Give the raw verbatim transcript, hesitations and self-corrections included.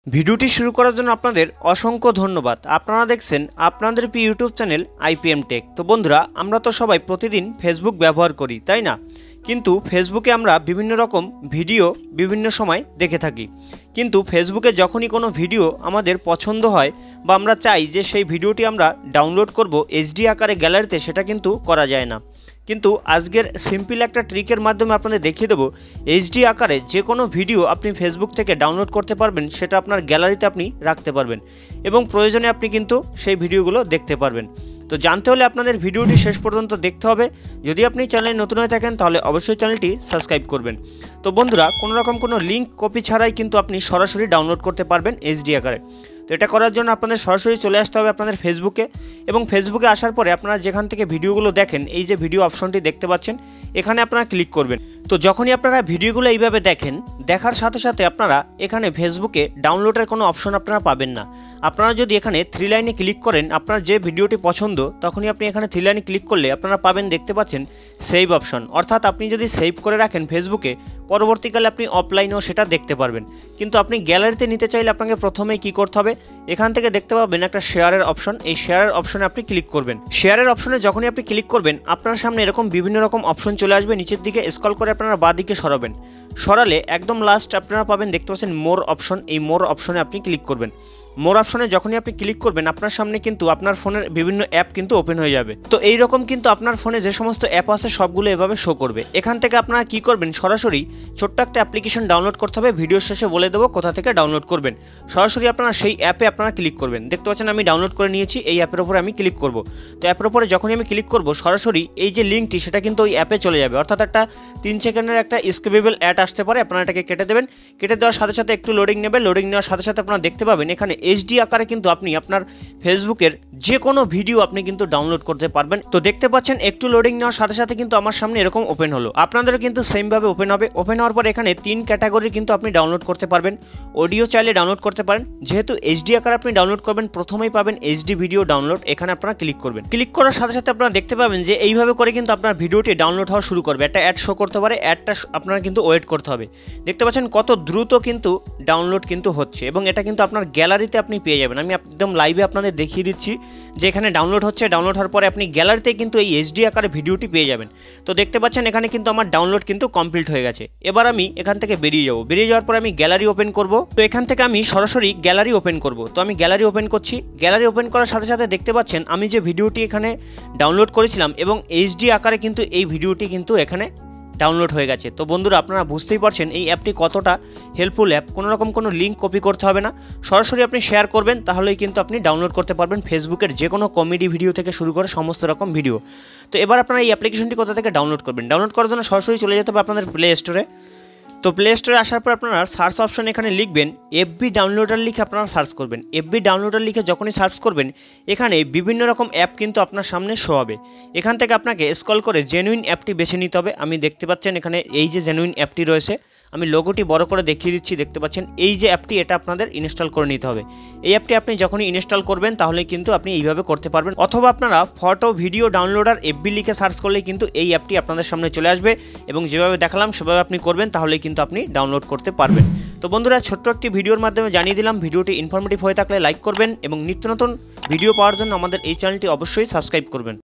ভিডিওটি শুরু করার জন্য আপনাদের অসংখ্য ধন্যবাদ। আপনারা দেখছেন আপনাদের প্রিয় ইউটিউব চ্যানেল আইপিএম টেক। তো বন্ধুরা, আমরা তো সবাই প্রতিদিন ফেসবুক ব্যবহার করি, তাই না? কিন্তু ফেসবুকে আমরা বিভিন্ন রকম ভিডিও বিভিন্ন সময় দেখে থাকি। কিন্তু ফেসবুকে যখনই কোনো ভিডিও আমাদের পছন্দ হয় বা আমরা চাই যে সেই ভিডিওটি আমরা ডাউনলোড করব এইচডি আকারে গ্যালারিতে, সেটা কিন্তু করা যায় না। কিন্তু আজকের সিম্পল একটা ট্রিকের মাধ্যমে আপনাদের দেখিয়ে দেবো এইচডি আকারে যে কোনো ভিডিও আপনি ফেসবুক থেকে ডাউনলোড করতে পারবেন, সেটা আপনার গ্যালারিতে আপনি রাখতে পারবেন এবং প্রয়োজনে আপনি কিন্তু সেই ভিডিওগুলো দেখতে পারবেন। তো জানতে হলে আপনাদের ভিডিওটি শেষ পর্যন্ত দেখতে হবে। যদি আপনি চ্যানেলে নতুন হয়ে থাকেন তাহলে অবশ্যই চ্যানেলটি সাবস্ক্রাইব করবেন। তো বন্ধুরা, কোনো রকম কোনো লিঙ্ক কপি ছাড়াই কিন্তু আপনি সরাসরি ডাউনলোড করতে পারবেন এইচডি আকারে। তো এটা করার জন্য আপনাদের সরাসরি চলে আসতে হবে আপনাদের ফেসবুকে, এবং ফেসবুকে আসার পরে আপনারা যেখান থেকে ভিডিওগুলো দেখেন, এই যে ভিডিও অপশনটি দেখতে পাচ্ছেন, এখানে আপনারা ক্লিক করবেন। তো যখনই আপনারা ভিডিওগুলো এইভাবে দেখেন, দেখার সাথে সাথে আপনারা এখানে ফেসবুকে ডাউনলোডের কোনো অপশন আপনারা পাবেন না। আপনারা যদি এখানে থ্রি লাইনে ক্লিক করেন, আপনার যে ভিডিওটি পছন্দ, তখনই আপনি এখানে থ্রি লাইনে ক্লিক করলে আপনারা পাবেন, দেখতে পাচ্ছেন সেভ অপশন। অর্থাৎ আপনি যদি সেভ করে রাখেন ফেসবুকে, পরবর্তীকালে আপনি অফলাইনেও সেটা দেখতে পারবেন। কিন্তু আপনি গ্যালারিতে নিতে চাইলে আপনাকে প্রথমেই কি করতে হবে, এখান থেকে দেখতে পাবেন একটা শেয়ারের অপশন। এই শেয়ারের অপশনে আপনি ক্লিক করবেন। শেয়ারের অপশনে যখনই আপনি ক্লিক করবেন, আপনার সামনে এরকম বিভিন্ন রকম অপশন চলে আসবে। নিচের দিকে স্ক্রল করে আপনারা বাঁ দিকে সরাবেন। সরালে একদম লাস্ট আপনারা পাবেন, দেখতে পাচ্ছেন মোর অপশন। এই মোর অপশনে আপনি ক্লিক করবেন। মোর অপশনে যখনই আপনি ক্লিক করবেন, আপনার সামনে কিন্তু আপনার ফোনের বিভিন্ন অ্যাপ কিন্তু ওপেন হয়ে যাবে। তো এই রকম কিন্তু আপনার ফোনে যে সমস্ত অ্যাপ আছে সবগুলো এভাবে শো করবে। এখান থেকে আপনারা কি করবেন, সরাসরি ছোট্ট একটা অ্যাপ্লিকেশন ডাউনলোড করতে হবে। ভিডিও শেষে বলে দেবো কোথা থেকে ডাউনলোড করবেন। সরাসরি আপনারা সেই অ্যাপে আপনারা ক্লিক করবেন। দেখতে পাচ্ছেন আমি ডাউনলোড করে নিয়েছি। এই অ্যাপের উপরে আমি ক্লিক করব। তো অ্যাপের উপরে যখনই আমি ক্লিক করব, সরাসরি এই যে লিঙ্কটি, সেটা কিন্তু ওই অ্যাপে চলে যাবে। অর্থাৎ একটা তিন সেকেন্ডের একটা স্কিপেবল অ্যাড আসতে পারে, আপনারা এটাকে কেটে দেবেন। কেটে দেওয়ার সাথে সাথে একটু লোডিং নেবে। লোডিং নেওয়ার সাথে সাথে আপনারা দেখতে পাবেন এখানে এইচডি আকারে কিন্তু আপনি আপনার ফেসবুকের যে কোনো ভিডিও আপনি কিন্তু ডাউনলোড করতে পারবেন। তো দেখতে পাচ্ছেন একটু লোডিং নেওয়ার সাথে সাথে কিন্তু আমার সামনে এরকম ওপেন হলো। আপনাদেরও কিন্তু সেম ভাবে ওপেন হবে। ওপেন হওয়ার পর এখানে তিন ক্যাটাগরি কিন্তু আপনি ডাউনলোড করতে পারবেন। অডিও চাইলে ডাউনলোড করতে পারেন। যেহেতু এইচডি আকারে আপনি ডাউনলোড করবেন, প্রথমেই পাবেন এইচডি ভিডিও ডাউনলোড। এখানে আপনারা ক্লিক করবেন। ক্লিক করার সাথে সাথে আপনারা দেখতে পাবেন যে এইভাবে করে কিন্তু আপনার ভিডিওটি ডাউনলোড হওয়া শুরু করবে। একটা অ্যাড শো করতে পারে, অ্যাডটা আপনারা কিন্তু ওয়েট করতে হবে। দেখতে পাচ্ছেন কত দ্রুত কিন্তু ডাউনলোড কিন্তু হচ্ছে, এবং এটা কিন্তু আপনার গ্যালারিতে আপনি পেয়ে যাবেন। আমি একদম লাইভে আপনাদের দেখিয়ে দিচ্ছি যে এখানে ডাউনলোড হচ্ছে। ডাউনলোড হওয়ার পরে আপনি গ্যালারিতে কিন্তু এই এইচডি আকারে ভিডিওটি পেয়ে যাবেন। তো দেখতে পাচ্ছেন এখানে কিন্তু আমার ডাউনলোড কিন্তু কমপ্লিট হয়ে গেছে। এবার আমি এখান থেকে বেরিয়ে যাব। বেরিয়ে যাওয়ার পর আমি গ্যালারি ওপেন করব। তো এখান থেকে আমি সরাসরি গ্যালারি ওপেন করব। তো আমি গ্যালারি ওপেন করছি। গ্যালারি ওপেন করার সাথে সাথে দেখতে পাচ্ছেন আমি যে ভিডিওটি এখানে ডাউনলোড করেছিলাম, এবং এইচডি আকারে কিন্তু এই ভিডিওটি কিন্তু এখানে ডাউনলোড হয়ে গেছে। তো বন্ধুরা, আপনারা বুঝতেই পারছেন এই অ্যাপটি কতটা হেল্পফুল অ্যাপ। কোনো রকম কোনো লিঙ্ক কপি করতে হবে না, সরাসরি আপনি শেয়ার করবেন, তাহলেই কিন্তু আপনি ডাউনলোড করতে পারবেন ফেসবুকের যে কোনো কমেডি ভিডিও থেকে শুরু করে সমস্ত রকম ভিডিও। তো এবার আপনারা এই অ্যাপ্লিকেশনটি কোথা থেকে ডাউনলোড করবেন, ডাউনলোড করার জন্য সরাসরি চলে যেতে হবে আপনাদের প্লে স্টোরে। তো প্লে স্টোরে আসার পর আপনারা সার্চ অপশন এখানে লিখবেন এফবি ডাউনলোডার লিখে আপনারা সার্চ করবেন। এফবি ডাউনলোডার লিখে যখনই সার্চ করবেন, এখানে বিভিন্ন রকম অ্যাপ কিন্তু আপনার সামনে শো হবে। এখান থেকে আপনাকে স্ক্রল করে জেনুইন অ্যাপটি বেছে নিতে হবে। আমি দেখতে পাচ্ছেন এখানে এই যে জেনুইন অ্যাপটি রয়েছে, আমি লোগোটি বড় করে দেখিয়ে দিচ্ছি। দেখতে পাচ্ছেন এই যে অ্যাপটি, এটা আপনাদের ইনস্টল করে নিতে হবে। এই অ্যাপটি আপনি যখনই ইনস্টল করবেন, তাহলে কিন্তু আপনি এইভাবে করতে পারবেন। অথবা আপনারা ফটো ভিডিও ডাউনলোডার এফবি লিখে সার্চ করলেই কিন্তু এই অ্যাপটি আপনাদের সামনে চলে আসবে, এবং যেভাবে দেখালাম সেভাবে আপনি করবেন, তাহলেই কিন্তু আপনি ডাউনলোড করতে পারবেন। তো বন্ধুরা, ছোট্ট একটি ভিডিওর মাধ্যমে জানিয়ে দিলাম। ভিডিওটি ইনফরমেটিভ হয়ে থাকলে লাইক করবেন, এবং নিত্য নতুন ভিডিও পাওয়ার জন্য আমাদের এই চ্যানেলটি অবশ্যই সাবস্ক্রাইব করবেন।